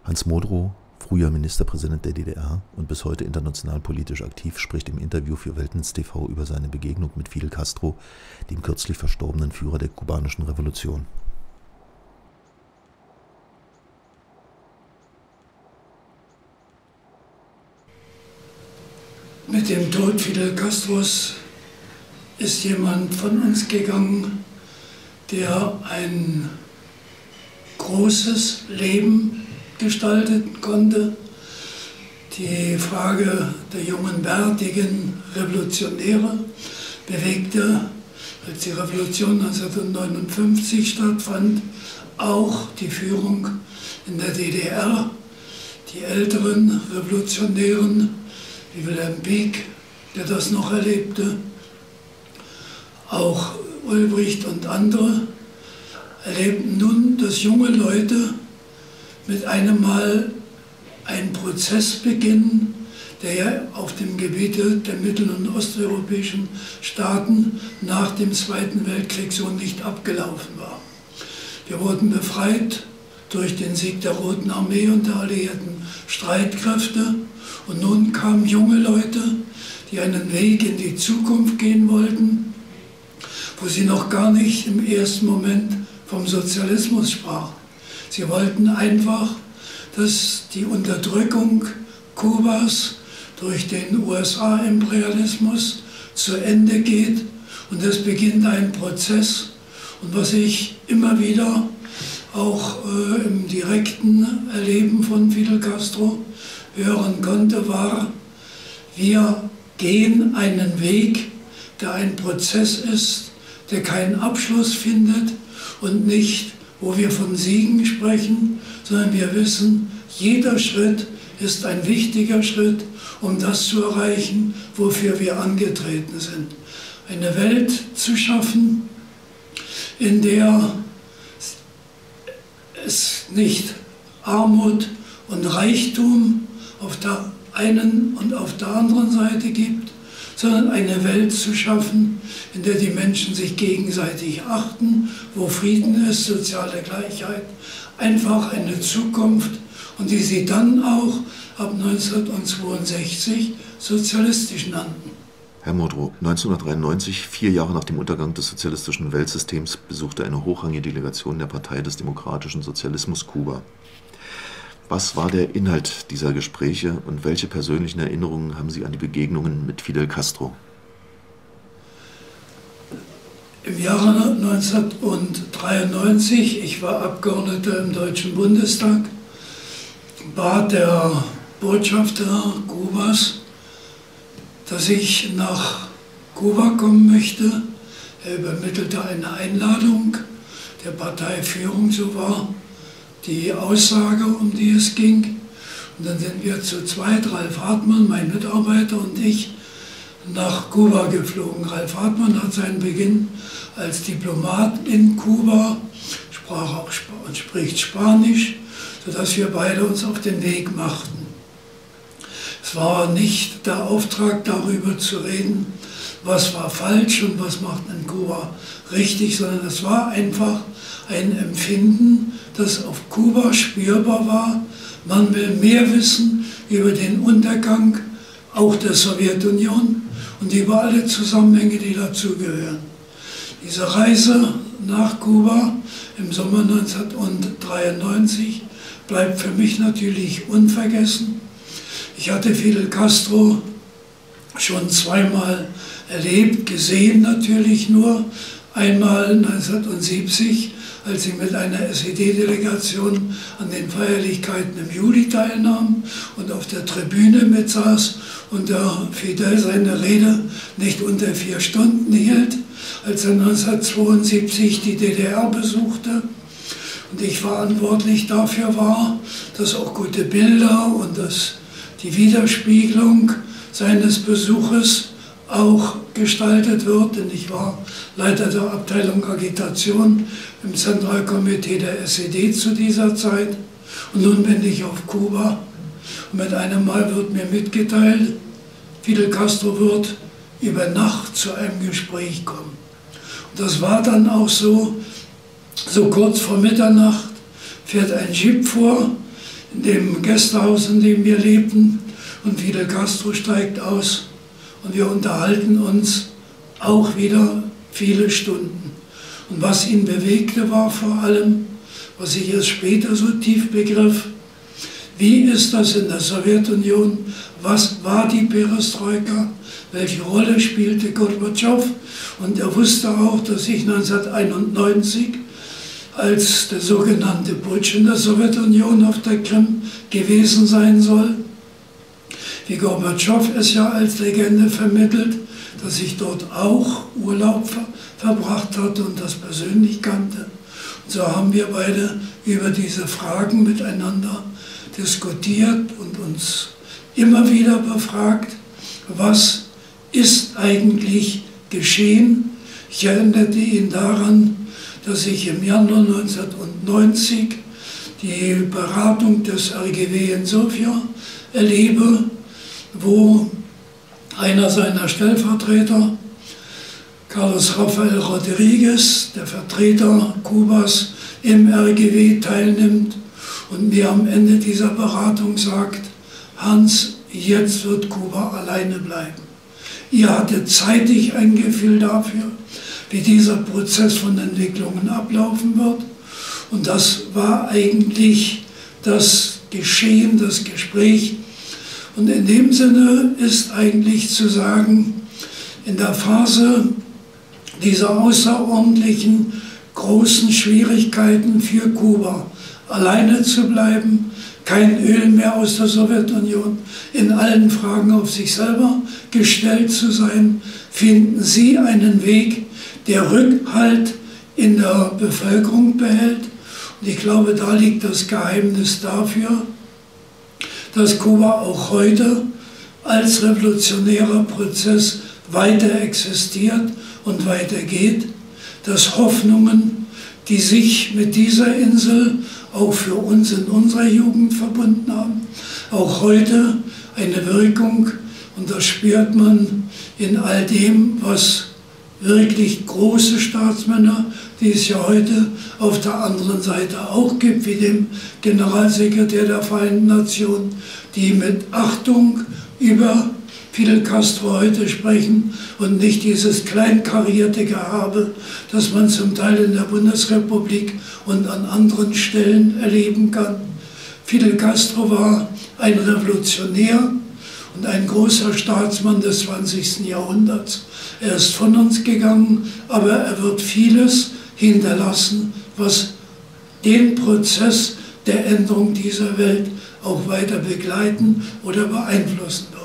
Hans Modrow, früher Ministerpräsident der DDR und bis heute international politisch aktiv, spricht im Interview für Weltens TV über seine Begegnung mit Fidel Castro, dem kürzlich verstorbenen Führer der kubanischen Revolution. Mit dem Tod Fidel Castros ist jemand von uns gegangen, der ein großes Leben gestalten konnte. Die Frage der jungen, bärtigen Revolutionäre bewegte, als die Revolution 1959 stattfand, auch die Führung in der DDR. Die älteren Revolutionären, wie Wilhelm Pieck, der das noch erlebte, auch Ulbricht und andere, erlebten nun, dass junge Leute mit einem Mal einen Prozess beginnen, der ja auf dem Gebiete der mittel- und osteuropäischen Staaten nach dem Zweiten Weltkrieg so nicht abgelaufen war. Wir wurden befreit durch den Sieg der Roten Armee und der alliierten Streitkräfte. Und nun kamen junge Leute, die einen Weg in die Zukunft gehen wollten, wo sie noch gar nicht im ersten Moment vom Sozialismus sprachen. Sie wollten einfach, dass die Unterdrückung Kubas durch den USA-Imperialismus zu Ende geht und es beginnt ein Prozess. Und was ich immer wieder auch im direkten Erleben von Fidel Castro hören konnte, war, wir gehen einen Weg, der ein Prozess ist, der keinen Abschluss findet und nicht, wo wir von Siegen sprechen, sondern wir wissen, jeder Schritt ist ein wichtiger Schritt, um das zu erreichen, wofür wir angetreten sind. Eine Welt zu schaffen, in der es nicht Armut und Reichtum auf der einen und auf der anderen Seite gibt, sondern eine Welt zu schaffen, in der die Menschen sich gegenseitig achten, wo Frieden ist, soziale Gleichheit, einfach eine Zukunft und die sie dann auch ab 1962 sozialistisch nannten. Herr Modrow, 1993, 4 Jahre nach dem Untergang des sozialistischen Weltsystems, besuchte eine hochrangige Delegation der Partei des Demokratischen Sozialismus Kuba. Was war der Inhalt dieser Gespräche und welche persönlichen Erinnerungen haben Sie an die Begegnungen mit Fidel Castro? Im Jahre 1993, ich war Abgeordneter im Deutschen Bundestag, bat der Botschafter Kubas, dass ich nach Kuba kommen möchte. Er übermittelte eine Einladung der Parteiführung, so war die Aussage, um die es ging. Und dann sind wir zu zweit, Ralf Hartmann, mein Mitarbeiter und ich, nach Kuba geflogen. Ralf Hartmann hat seinen Beginn als Diplomat in Kuba, spricht Spanisch, sodass wir beide uns auf den Weg machten. Es war nicht der Auftrag, darüber zu reden, was war falsch und was macht in Kuba richtig, sondern es war einfach ein Empfinden, das auf Kuba spürbar war. Man will mehr wissen über den Untergang auch der Sowjetunion und über alle Zusammenhänge, die dazugehören. Diese Reise nach Kuba im Sommer 1993 bleibt für mich natürlich unvergessen. Ich hatte Fidel Castro schon zweimal erlebt, gesehen natürlich nur. Einmal 1970, als ich mit einer SED-Delegation an den Feierlichkeiten im Juli teilnahm und auf der Tribüne mitsaß und der Fidel seine Rede nicht unter 4 Stunden hielt, als er 1972 die DDR besuchte und ich verantwortlich dafür war, dass auch gute Bilder und dass die Widerspiegelung seines Besuches auch gestaltet wird, denn ich war Leiter der Abteilung Agitation im Zentralkomitee der SED zu dieser Zeit und nun bin ich auf Kuba und mit einem Mal wird mir mitgeteilt, Fidel Castro wird über Nacht zu einem Gespräch kommen. Und das war dann auch so kurz vor Mitternacht fährt ein Jeep vor, in dem Gästehaus, in dem wir lebten, und Fidel Castro steigt aus und wir unterhalten uns auch wieder viele Stunden. Und was ihn bewegte, war vor allem, was ich erst später so tief begriff, wie ist das in der Sowjetunion, was war die Perestroika, welche Rolle spielte Gorbatschow, und er wusste auch, dass ich 1991, als der sogenannte Putsch in der Sowjetunion auf der Krim gewesen sein soll, wie Gorbatschow es ja als Legende vermittelt, dass ich dort auch Urlaub verbracht hatte und das persönlich kannte. Und so haben wir beide über diese Fragen miteinander diskutiert und uns immer wieder befragt, was ist eigentlich geschehen. Ich erinnerte ihn daran, dass ich im Januar 1990 die Beratung des RGW in Sofia erlebe, wo einer seiner Stellvertreter, Carlos Rafael Rodriguez, der Vertreter Kubas im RGW, teilnimmt und mir am Ende dieser Beratung sagt: Hans, jetzt wird Kuba alleine bleiben. Ihr hattet zeitig ein Gefühl dafür, wie dieser Prozess von Entwicklungen ablaufen wird. Und das war eigentlich das Geschehen, das Gespräch. Und in dem Sinne ist eigentlich zu sagen, in der Phase dieser außerordentlichen großen Schwierigkeiten für Kuba alleine zu bleiben, kein Öl mehr aus der Sowjetunion, in allen Fragen auf sich selber gestellt zu sein, finden Sie einen Weg, der Rückhalt in der Bevölkerung behält. Und ich glaube, da liegt das Geheimnis dafür, dass Kuba auch heute als revolutionärer Prozess weiter existiert und weitergeht, dass Hoffnungen, die sich mit dieser Insel auch für uns in unserer Jugend verbunden haben, auch heute eine Wirkung, und das spürt man in all dem, was wirklich große Staatsmänner, die es ja heute auf der anderen Seite auch gibt, wie dem Generalsekretär der Vereinten Nationen, die mit Achtung über Fidel Castro heute sprechen und nicht dieses kleinkarierte Gehabe, das man zum Teil in der Bundesrepublik und an anderen Stellen erleben kann. Fidel Castro war ein Revolutionär und ein großer Staatsmann des 20. Jahrhunderts. Er ist von uns gegangen, aber er wird vieles hinterlassen, was den Prozess der Änderung dieser Welt auch weiter begleiten oder beeinflussen wird.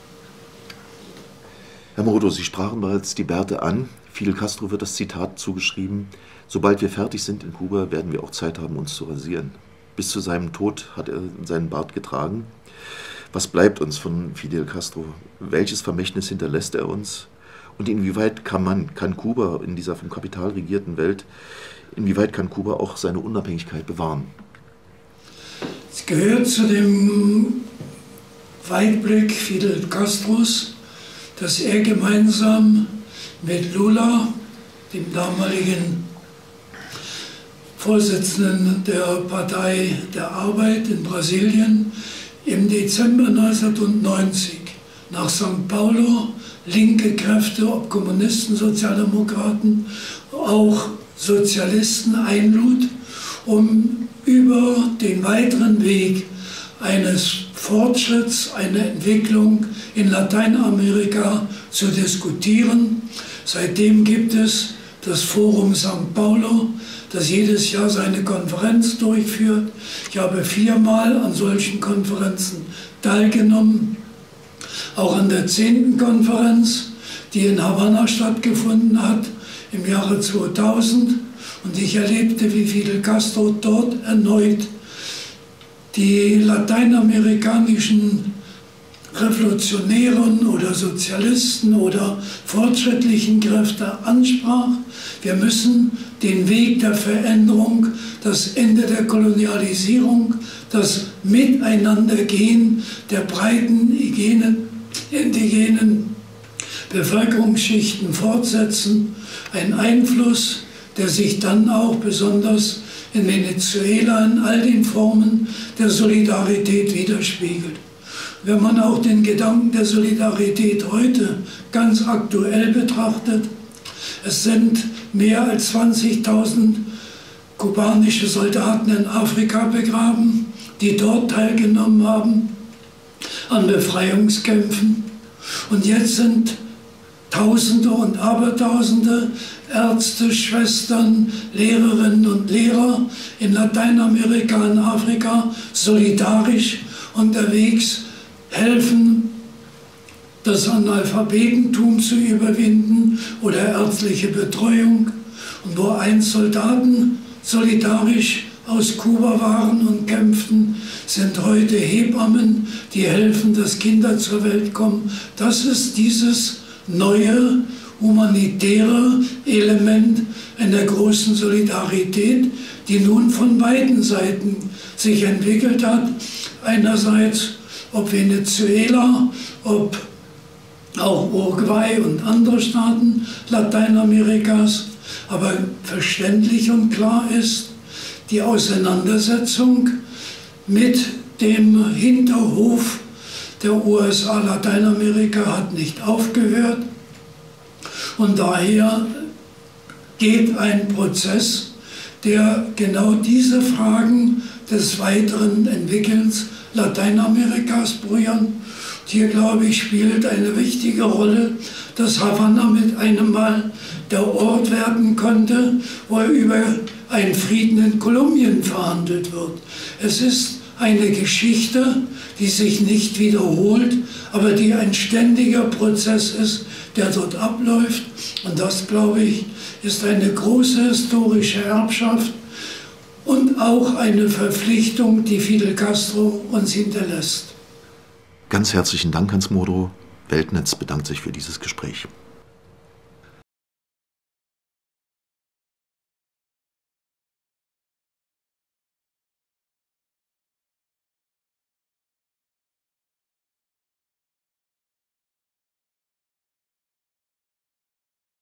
Herr Morodo, Sie sprachen bereits die Bärte an. Fidel Castro wird das Zitat zugeschrieben: Sobald wir fertig sind in Kuba, werden wir auch Zeit haben, uns zu rasieren. Bis zu seinem Tod hat er seinen Bart getragen. Was bleibt uns von Fidel Castro? Welches Vermächtnis hinterlässt er uns? Und inwieweit kann Kuba in dieser vom Kapital regierten Welt, inwieweit kann Kuba auch seine Unabhängigkeit bewahren? Es gehört zu dem Weitblick Fidel Castros, dass er gemeinsam mit Lula, dem damaligen Vorsitzenden der Partei der Arbeit in Brasilien, im Dezember 1990 nach São Paulo linke Kräfte, ob Kommunisten, Sozialdemokraten, auch Sozialisten einlud, um über den weiteren Weg eines Fortschritts, einer Entwicklung in Lateinamerika zu diskutieren. Seitdem gibt es das Forum São Paulo, das jedes Jahr seine Konferenz durchführt. Ich habe 4-mal an solchen Konferenzen teilgenommen, auch an der 10. Konferenz, die in Havanna stattgefunden hat im Jahre 2000. Und ich erlebte, wie Fidel Castro dort erneut die lateinamerikanischen Revolutionären oder Sozialisten oder fortschrittlichen Kräfte ansprach. Wir müssen den Weg der Veränderung, das Ende der Kolonialisierung, das Miteinandergehen der breiten indigenen Bevölkerungsschichten fortsetzen. Ein Einfluss, der sich dann auch besonders in Venezuela in all den Formen der Solidarität widerspiegelt. Wenn man auch den Gedanken der Solidarität heute ganz aktuell betrachtet, es sind mehr als 20.000 kubanische Soldaten in Afrika begraben, die dort teilgenommen haben an Befreiungskämpfen. Und jetzt sind Tausende und Abertausende Ärzte, Schwestern, Lehrerinnen und Lehrer in Lateinamerika und Afrika solidarisch unterwegs, helfen, das Analphabetentum zu überwinden oder ärztliche Betreuung. Und wo einst Soldaten solidarisch aus Kuba waren und kämpften, sind heute Hebammen, die helfen, dass Kinder zur Welt kommen. Das ist dieses neue humanitäre Element in der großen Solidarität, die nun von beiden Seiten sich entwickelt hat. Einerseits ob Venezuela, ob auch Uruguay und andere Staaten Lateinamerikas. Aber verständlich und klar ist, die Auseinandersetzung mit dem Hinterhof der USA Lateinamerika hat nicht aufgehört. Und daher geht ein Prozess, der genau diese Fragen des weiteren Entwickelns Lateinamerikas berühren. Hier, glaube ich, spielt eine wichtige Rolle, dass Havanna mit einem Mal der Ort werden konnte, wo über einen Frieden in Kolumbien verhandelt wird. Es ist eine Geschichte, die sich nicht wiederholt, aber die ein ständiger Prozess ist, der dort abläuft. Und das, glaube ich, ist eine große historische Erbschaft und auch eine Verpflichtung, die Fidel Castro uns hinterlässt. Ganz herzlichen Dank, Hans Modrow. Weltnetz bedankt sich für dieses Gespräch.